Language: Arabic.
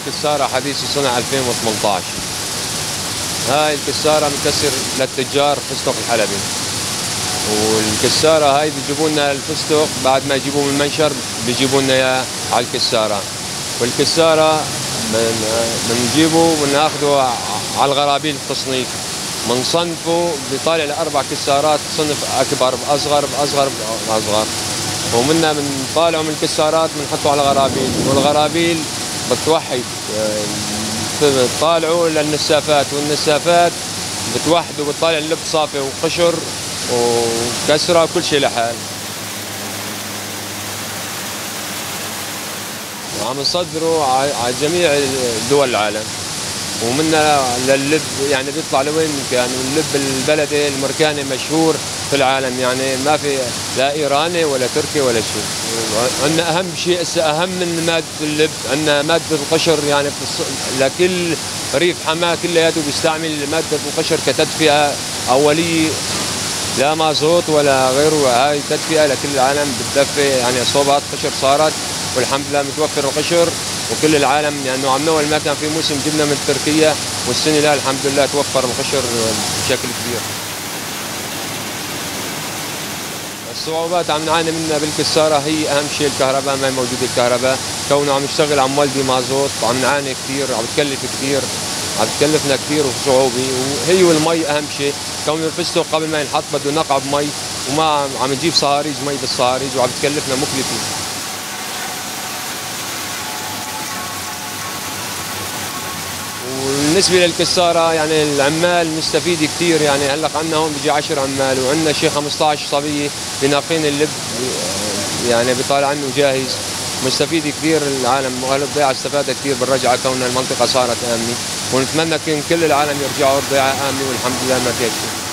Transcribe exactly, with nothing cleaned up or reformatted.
كسارة حديث صنع ألفين وثمانية عشر. هاي الكسارة مكسر للتجار فستق الحلبي، والكسارة هاي بيجيبوا لنا الفستق بعد ما يجيبوه من المنشر بيجيبوا لنا اياه على الكسارة. والكسارة بنجيبه وبناخده على الغرابيل التصنيف، بنصنفه بيطالع لأربع كسارات صنف أكبر بأصغر بأصغر بأصغر، ومنا بنطالعه من الكسارات بنحطه على الغرابيل، والغرابيل بتوحد بتطالعه للنسافات، والنسافات بتوحد وبتطالع اللب صافي وقشر وكسرة وكل شيء لحال. وعم نصدره على جميع دول العالم، ومنا لللب يعني بيطلع لوين كان اللب البلدي المركاني مشهور في العالم، يعني ما في لا ايراني ولا تركي ولا شيء. عندنا اهم شيء اهم من ماده اللب عندنا ماده القشر، يعني لكل ريف حماه كلياته بيستعمل ماده القشر كتدفئه اوليه، لا مازوت ولا غيره، هاي تدفئه لكل العالم بتدفي، يعني صوبات قشر صارت والحمد لله متوفر القشر وكل العالم، لانه يعني عم نول ما كان في موسم جبنا من تركيا، والسنه لا الحمد لله توفر القشر بشكل كبير. الصعوبات عم نعاني منها بالكساره هي اهم شيء الكهرباء، ما موجود الكهرباء، كونه عم نشتغل عم والدي مازوت عم نعاني كثير، عم تكلف كثير، عم تكلفنا كثير وصعوبه، وهي والمي اهم شيء، كون الفستق قبل ما ينحط بده نقع بمي، وما عم نجيب صهاريج مي بالصهاريج وعم تكلفنا مكلفه. بالنسبة للكسارة يعني العمال مستفيد كثير، يعني هلا عندنا هون بيجي عشر عمال وعندنا شي خمسطعش صبية بناقين اللب، يعني بيطالع عنه جاهز، مستفيد كثير العالم، واهل الضيعة استفاد كثير بالرجعة كون المنطقة صارت آمنة، ونتمنى كل العالم يرجعوا الضيعة آمنة والحمد لله ما فيها شيء.